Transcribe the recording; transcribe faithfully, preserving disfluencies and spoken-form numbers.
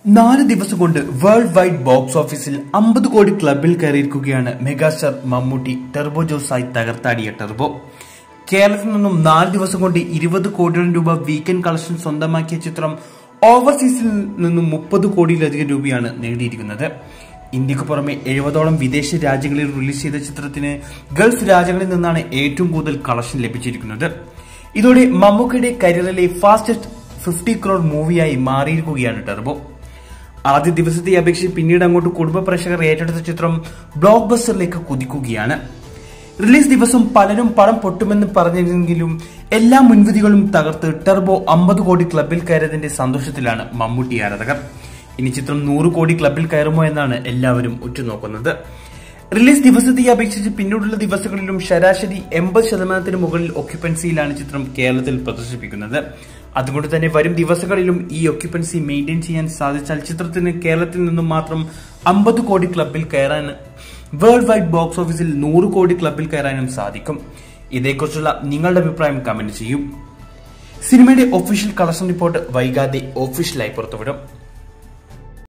നാല് ദിവസം കൊണ്ട് വേൾഡ് വൈഡ് ബോക്സ് ഓഫീസിൽ അമ്പത് കോടി ക്ലബിൽ കയറിയിരിക്കുകയാണ് മെഗാസ്റ്റാർ മമ്മൂട്ടി ടെർബോ ജോസായി തകർത്താടിയ ടെർബോ. കേരളത്തിൽ നിന്നും നാല് ദിവസം കൊണ്ട് ഇരുപത് കോടിയോളം രൂപ വീക്കെൻഡ് കളക്ഷൻ സ്വന്തമാക്കിയ ചിത്രം ഓവർസീസിൽ നിന്നും മുപ്പത് കോടിയിലധികം രൂപയാണ് നേടിയിരിക്കുന്നത്. ഇന്ത്യക്ക് പുറമെ എഴുപതോളം വിദേശ രാജ്യങ്ങളിൽ റിലീസ് ചെയ്ത ചിത്രത്തിന് ഗൾഫ് രാജ്യങ്ങളിൽ നിന്നാണ് ഏറ്റവും കൂടുതൽ കളക്ഷൻ ലഭിച്ചിരിക്കുന്നത്. ഇതോടെ മമ്മൂക്കയുടെ കരിയറിലെ ഫാസ്റ്റസ്റ്റ് ഫിഫ്റ്റി ക്രോർ മൂവിയായി മാറിയിരിക്കുകയാണ് ടെർബോ. ആദ്യ ദിവസത്തെ അപേക്ഷിച്ച് പിന്നീട് അങ്ങോട്ട് കുടുംബ പ്രേക്ഷകർ ഏറ്റെടുത്ത ചിത്രം ബ്ലോക്ക് ബസ്റ്ററിലേക്ക് കുതിക്കുകയാണ്. റിലീസ് ദിവസം പലരും പടം പൊട്ടുമെന്ന് പറഞ്ഞിരുന്നെങ്കിലും എല്ലാ മുൻവിധികളും തകർത്ത് ടെർബോ അമ്പത് കോടി ക്ലബിൽ കയറിയതിന്റെ സന്തോഷത്തിലാണ് മമ്മൂട്ടി ആരാധകർ. ഇനി ചിത്രം നൂറ് കോടി ക്ലബിൽ കയറുമോ എന്നാണ് എല്ലാവരും ഉറ്റുനോക്കുന്നത്. റിലീസ് ദിവസത്തെ അപേക്ഷിച്ച് പിന്നീടുള്ള ദിവസങ്ങളിലും ശരാശരി എൺപത് ശതമാനത്തിന് മുകളിൽ ഒക്യുപ്പൻസിയിലാണ് ചിത്രം കേരളത്തിൽ പ്രദർശിപ്പിക്കുന്നത്. അതുകൊണ്ട് തന്നെ വരും ദിവസങ്ങളിലും ഈ ഒക്യുപ്പൻസി മെയിൻറ്റെയിൻ ചെയ്യാൻ സാധിച്ചാൽ ചിത്രത്തിന് കേരളത്തിൽ നിന്നും മാത്രം അമ്പത് കോടി ക്ലബിൽ കയറാൻ, വേൾഡ് വൈഡ് ബോക്സ് ഓഫീസിൽ നൂറ് കോടി ക്ലബിൽ കയറാനും സാധിക്കും. ഇതേക്കുറിച്ചുള്ള നിങ്ങളുടെ അഭിപ്രായം കമന്റ് ചെയ്യൂ. സിനിമയുടെ ഒഫീഷ്യൽ കളക്ഷൻ റിപ്പോർട്ട് വൈകാതെ ഒഫീഷ്യലായി പുറത്തുവിടും.